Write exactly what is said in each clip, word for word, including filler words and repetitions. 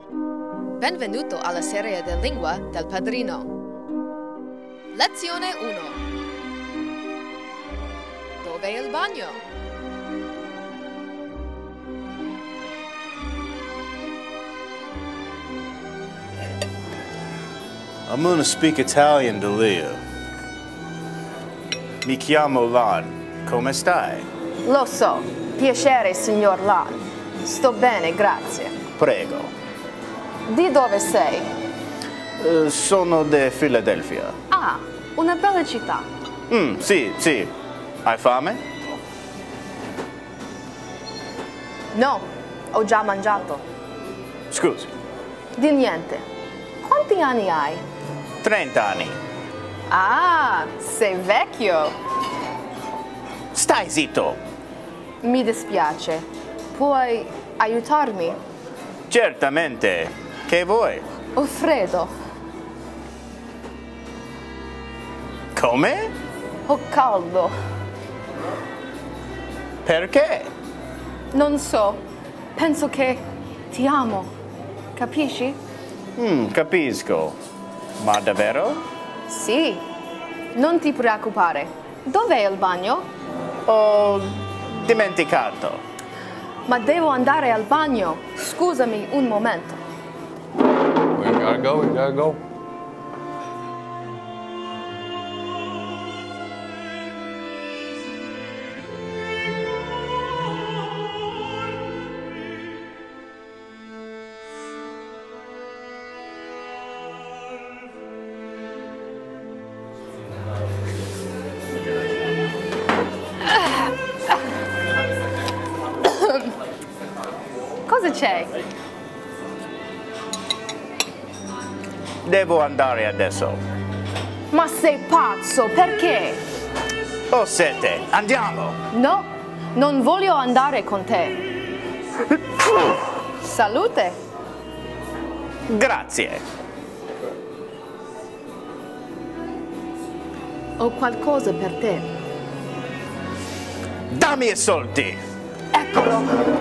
Benvenuto alla serie di lingua del padrino. Lezione uno. Dov'è il bagno? I'm gonna speak Italian to Leah. Mi chiamo Lon. Come stai? Lo so. Piacere, signor Lon. Sto bene, grazie. Prego. Di dove sei? Uh, sono di Philadelphia. Ah, una bella città. Mm, sì, sì. Hai fame? No, ho già mangiato. Scusi. Di niente. Quanti anni hai? trenta anni. Ah, sei vecchio. Stai zitto. Mi dispiace. Puoi aiutarmi? Certamente. Che vuoi? Ho freddo. Come? Ho caldo. Perché? Non so. Penso che ti amo. Capisci? Mm, capisco. Ma davvero? Sì. Non ti preoccupare. Dov'è il bagno? Ho dimenticato. Ma devo andare al bagno. Scusami un momento. We gotta go, we gotta go. Cosa c'è? Devo andare adesso. Ma sei pazzo, perché? Ho sete. Andiamo. No, non voglio andare con te. Salute. Grazie. Ho qualcosa per te. Dammi i soldi. Eccolo.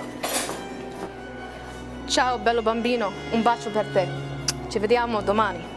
Ciao bello bambino, un bacio per te. Ci vediamo domani.